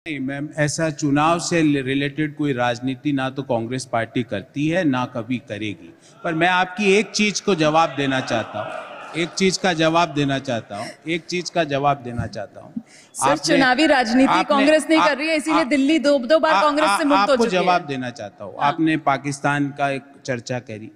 नहीं मैम, ऐसा चुनाव से रिलेटेड कोई राजनीति ना तो कांग्रेस पार्टी करती है ना कभी करेगी। पर मैं आपकी एक चीज को जवाब देना चाहता हूँ, एक चीज का जवाब देना चाहता हूँ। सर, चुनावी राजनीति कांग्रेस नहीं कर रही है, इसीलिए दिल्ली दो बार कांग्रेस से मुक्त हो चुकी है। आपको जवाब देना चाहता हूँ। आपने पाकिस्तान का एक चर्चा करी,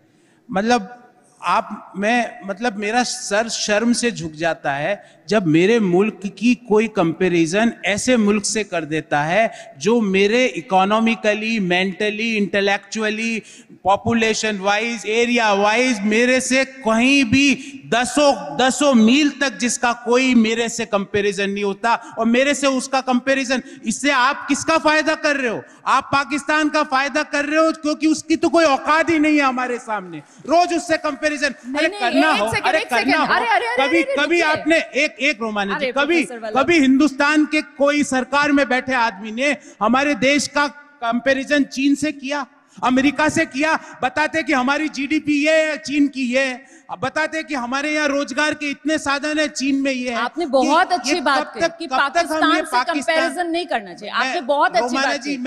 मतलब मेरा सर शर्म से झुक जाता है जब मेरे मुल्क की कोई कंपैरिजन ऐसे मुल्क से कर देता है जो मेरे economically, mentally, intellectually, population wise, area wise मेरे से कहीं भी दसों मील तक जिसका कोई मेरे से कंपैरिजन नहीं होता, और मेरे से उसका कंपैरिजन, इससे आप किसका फायदा कर रहे हो? आप पाकिस्तान का फायदा कर रहे हो, क्योंकि उसकी तो कोई औकात ही नहीं है हमारे सामने। रोज उससे कंपैरिजन करना हो, कभी आपने एक रोमानी जी, कभी हिंदुस्तान के कोई सरकार में बैठे आदमी ने हमारे देश का कंपैरिजन चीन से किया, अमेरिका से किया? बताते कि हमारी जीडीपी ये है, चीन की ये है। बताते कि हमारे यहाँ रोजगार के इतने साधन है, चीन में ये है। आपने बहुत अच्छी बात कही कि पाकिस्तान से कंपैरिजन नहीं करना चाहिए। आपने बहुत अच्छी बात की।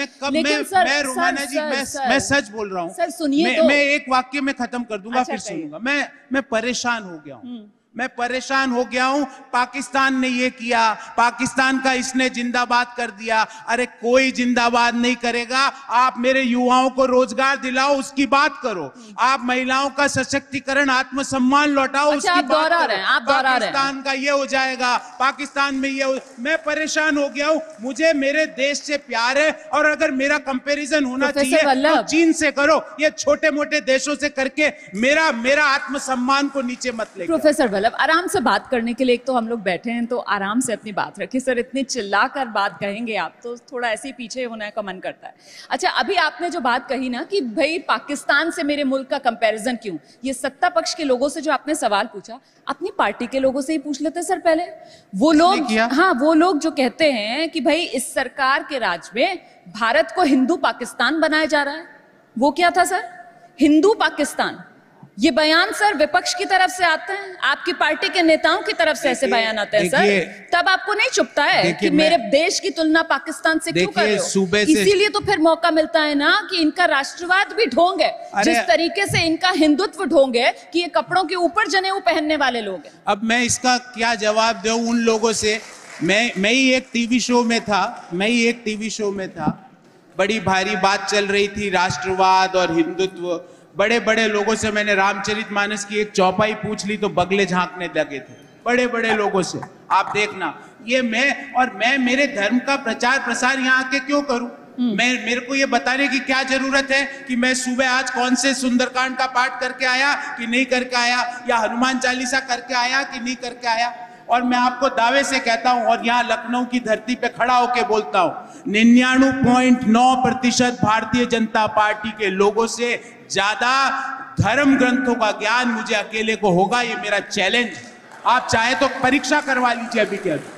मैं सच बोल रहा हूँ। सर सुनिए, तो मैं एक वाक्य में खत्म कर दूंगा, फिर सुनूंगा। मैं परेशान हो गया हूँ। पाकिस्तान ने ये किया, पाकिस्तान का इसने जिंदाबाद कर दिया। अरे कोई जिंदाबाद नहीं करेगा। आप मेरे युवाओं को रोजगार दिलाओ, उसकी बात करो। आप महिलाओं का सशक्तिकरण, आत्मसम्मान लौटाओ, उसकी बात करो। पाकिस्तान का ये हो जाएगा, पाकिस्तान में ये मैं परेशान हो गया हूँ। मुझे मेरे देश से प्यार है, और अगर मेरा कंपैरिजन होना चाहिए तो चीन से करो। ये छोटे मोटे देशों से करके मेरा आत्मसम्मान को नीचे मत ले। प्रोफेसर आराम से बात करने के लिए, एक तो हम लोग बैठे हैं, तो आराम से अपनी बात रखिए। सर, इतनी चिल्ला कर बात कहेंगे आप तो थोड़ा ऐसे ही पीछे होने का मन करता है। अच्छा, अभी आपने जो बात कही ना कि भाई पाकिस्तान से मेरे मुल्क का कंपैरिजन क्यों, ये सत्ता पक्ष के लोगों से जो आपने सवाल पूछा, अपनी पार्टी के लोगों से ही पूछ लेते सर पहले। वो लोग जो कहते हैं कि भाई इस सरकार के राज में भारत को हिंदू पाकिस्तान बनाया जा रहा है, वो क्या था सर? हिंदू पाकिस्तान। ये बयान सर विपक्ष की तरफ से आते हैं, आपकी पार्टी के नेताओं की तरफ से ऐसे बयान आते हैं सर। तब आपको नहीं चुभता है कि मेरे देश की तुलना पाकिस्तान से क्यों कर रहे हो? इसीलिए तो फिर मौका मिलता है ना कि इनका राष्ट्रवाद भी ढोंग है, जिस तरीके से इनका हिंदुत्व ढोंग है कि ये कपड़ों के ऊपर जनेऊ पहनने वाले लोग हैं। अब मैं इसका क्या जवाब दूं उन लोगों से? मैं ही एक टीवी शो में था, बड़ी भारी बात चल रही थी राष्ट्रवाद और हिंदुत्व। बड़े बड़े लोगों से मैंने रामचरितमानस की एक चौपाई पूछ ली तो बगले झांकने लगे थे, बड़े बड़े लोगों से। आप देखना, ये मैं मेरे धर्म का प्रचार प्रसार यहाँ आके क्यों करूं? मेरे को ये बताने की क्या जरूरत है कि मैं सुबह आज कौन से सुंदरकांड का पाठ करके आया कि नहीं करके आया, या हनुमान चालीसा करके आया कि नहीं करके आया। और मैं आपको दावे से कहता हूं, और यहाँ लखनऊ की धरती पे खड़ा होकर बोलता हूं, 99.9% भारतीय जनता पार्टी के लोगों से ज्यादा धर्म ग्रंथों का ज्ञान मुझे अकेले को होगा। ये मेरा चैलेंज। आप चाहे तो परीक्षा करवा लीजिए अभी के अभी।